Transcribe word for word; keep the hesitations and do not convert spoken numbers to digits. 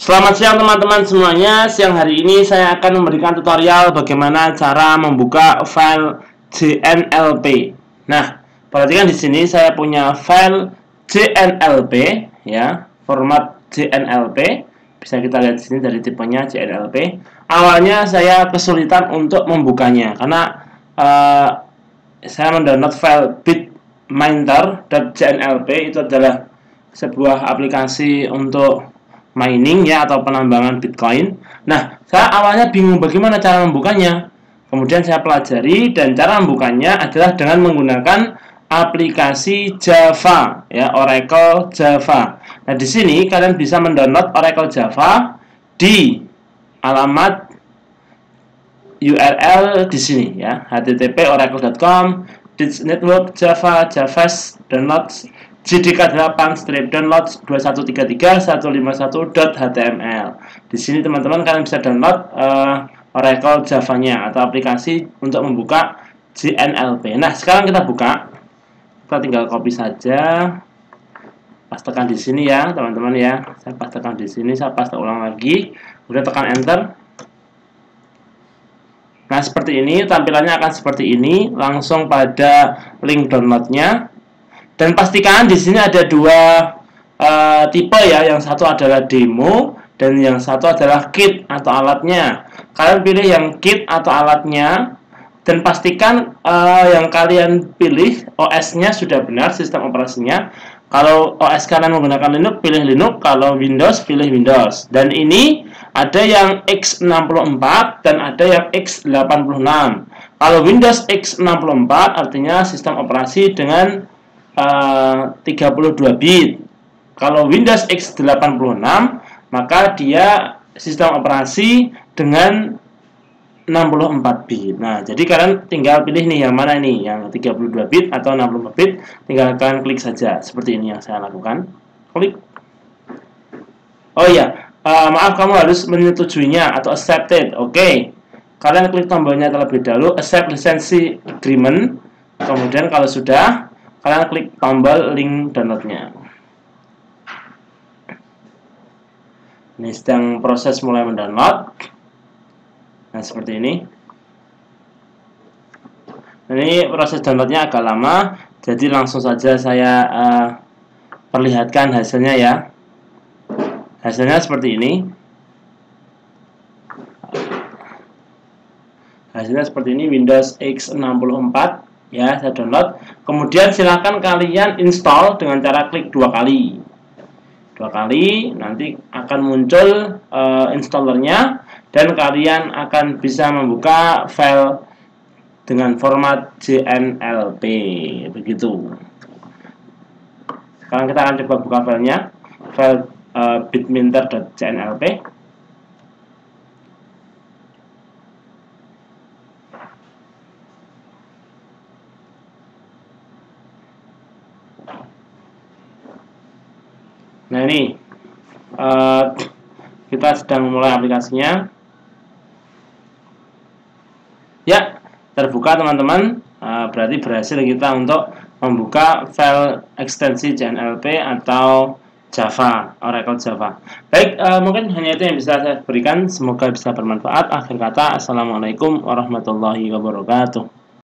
Selamat siang teman-teman semuanya. Siang hari ini saya akan memberikan tutorial bagaimana cara membuka file J N L P. Nah, perhatikan di sini saya punya file J N L P ya, format J N L P. Bisa kita lihat di sini dari tipenya J N L P. Awalnya saya kesulitan untuk membukanya karena uh, saya mendownload file bitminer.jnlp. Itu adalah sebuah aplikasi untuk mining ya, atau penambangan Bitcoin. Nah, saya awalnya bingung bagaimana cara membukanya. Kemudian saya pelajari dan cara membukanya adalah dengan menggunakan aplikasi Java ya, Oracle Java. Nah, di sini kalian bisa mendownload Oracle Java di alamat U R L di sini ya, h t t p oracle dot com network java javas downloads J D K delapan strip downloads dua satu tiga tiga satu lima satu dot h t m l. Di sini teman-teman kalian bisa download uh, Oracle Java-nya atau aplikasi untuk membuka J N L P. Nah, sekarang kita buka. Kita tinggal copy saja. Pastekan di sini ya, teman-teman ya. Saya pastekan di sini, saya paste ulang lagi. Kemudian tekan enter. Nah, seperti ini, tampilannya akan seperti ini. Langsung pada link downloadnya. Dan pastikan di sini ada dua uh, tipe ya. Yang satu adalah demo dan yang satu adalah kit atau alatnya. Kalian pilih yang kit atau alatnya dan pastikan uh, yang kalian pilih O S-nya sudah benar, sistem operasinya. Kalau O S kalian menggunakan Linux, pilih Linux. Kalau Windows, pilih Windows. Dan ini ada yang x enam puluh empat dan ada yang x delapan puluh enam. Kalau Windows x enam puluh empat artinya sistem operasi dengan Uh, tiga puluh dua bit. Kalau Windows x delapan puluh enam maka dia sistem operasi dengan enam puluh empat bit. Nah, jadi kalian tinggal pilih nih yang mana nih, yang tiga puluh dua bit atau enam puluh empat bit. Tinggal kalian klik saja seperti ini yang saya lakukan. Klik. Oh iya, uh, maaf, kamu harus menyetujuinya atau accepted. Oke. Okay. Kalian klik tombolnya terlebih dahulu accept license agreement. Kemudian kalau sudah, kalian klik tombol link downloadnya. Ini sedang proses mulai mendownload. Nah, seperti ini. Ini proses downloadnya agak lama, jadi langsung saja saya uh, perlihatkan hasilnya ya. Hasilnya seperti ini. Hasilnya seperti ini, Windows x enam puluh empat. Ya, saya download. Kemudian silakan kalian install dengan cara klik dua kali. Dua kali, nanti akan muncul uh, installernya dan kalian akan bisa membuka file dengan format J N L P. Begitu. Sekarang kita akan coba buka filenya, file uh, bitminer.jnlp. Nah, ini uh, kita sedang memulai aplikasinya. Ya, terbuka teman-teman. Uh, berarti berhasil kita untuk membuka file ekstensi J N L P atau Java, Oracle Java. Baik, uh, mungkin hanya itu yang bisa saya berikan. Semoga bisa bermanfaat. Akhir kata, assalamualaikum warahmatullahi wabarakatuh.